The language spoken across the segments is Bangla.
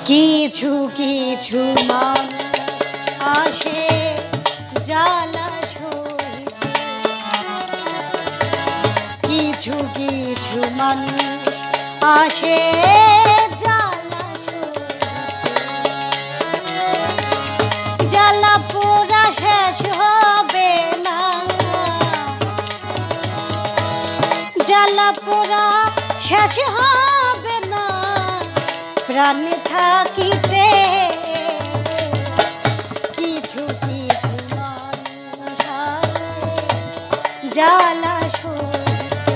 কিছু কিছু মানুষ আসে জ্বালা সইতে, কিছু কিছু মানুষ আসে জ্বালা সইতে, জ্বালা পোড়া শেষ হবে না, জ্বালা পোড়া শেষ হবে না প্রাণে থাকিতে। কিছু কিছু মানুষ জ্বালা সইতে,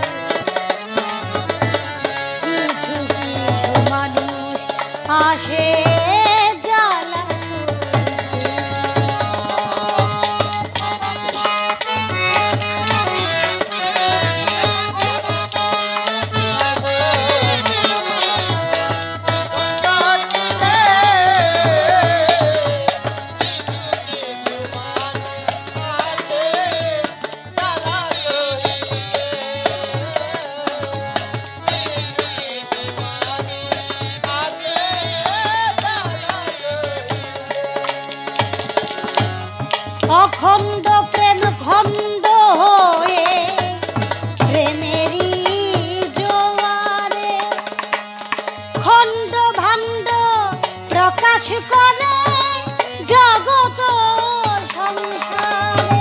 কিছু কিছু মানুষ আসে জ্বালা অখণ্ড প্রেম খণ্ড হয়ে প্রেমেরই জোয়ারে খণ্ড ভাণ্ড প্রকাশ করে জগৎ সংসারে।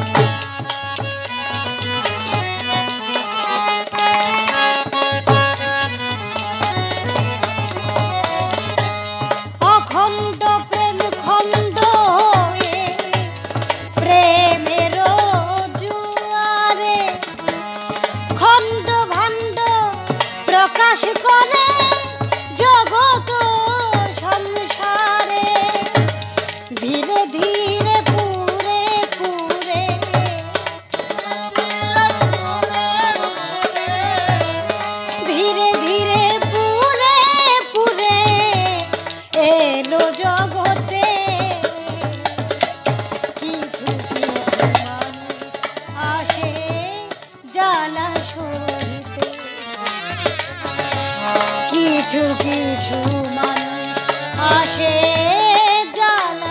অখণ্ড প্রেম খণ্ড প্রেমের জুয়ারে খণ্ড ভাণ্ড প্রকাশ করে জগৎ সংসারে। ধীরে ধীরে পুরে পুরে, ধীরে ধীরে পুরে পুরে এলো জগতে। কিছু কিছু মানুষ আসে জ্বালা সইতে, কিছু কিছু মানুষ আসে জ্বালা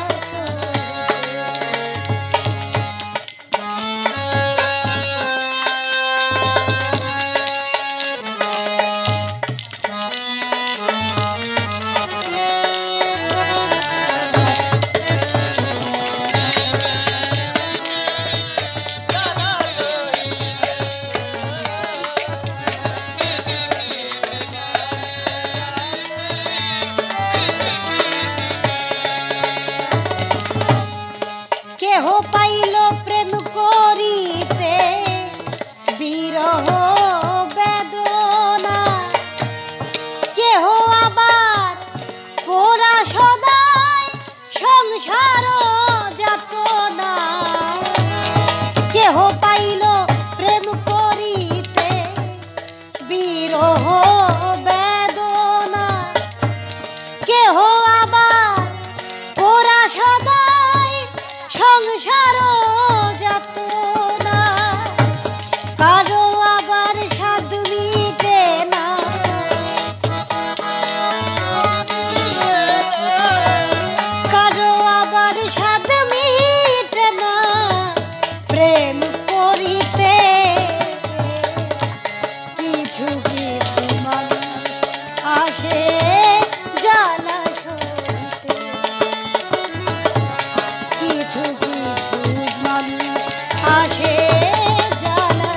কেহ পাইল প্রেম করিতে বিরহ বেদনা, কেহ আবার পোড়া সদায় সংসার যাতনা। কেহ পাইল প্রেম করিতে বিরহ বেদনা, কেহ আবার পোড়া সদায় সংসার যাতনা। কারো আবার স্বাদ মিটে না, কারো আবার স্বাদ মিটে না প্রেম করিতে। কিছু কিছু মানুষ আসে জ্বালা সইতে, কিছু কিছু মানুষ আসে জ্বালা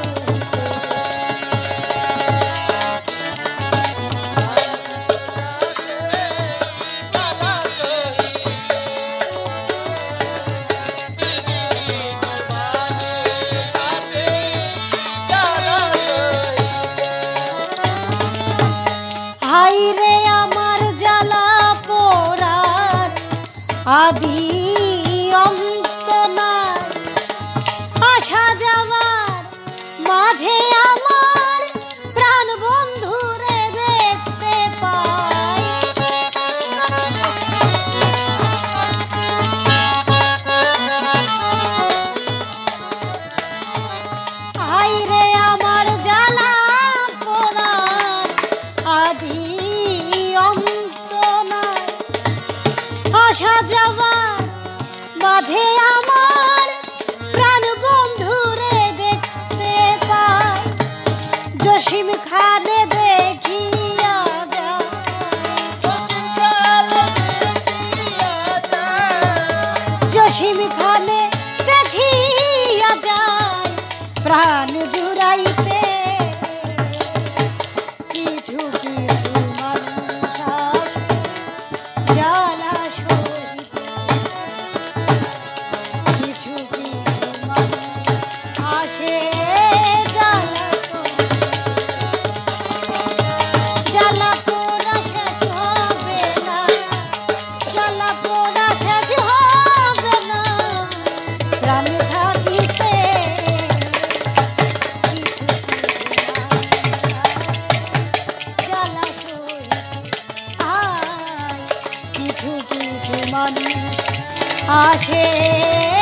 হাই রে আমার জ্বালা পোড়ার আদি অন্ত নাই, আসা যাওয়ার মাঝে আমার প্রাণ বন্ধুরে দেখতে পাই। হাই রে আমার জ্বালা পোড়ার আদি অন্ত নাই, মানুষ আসে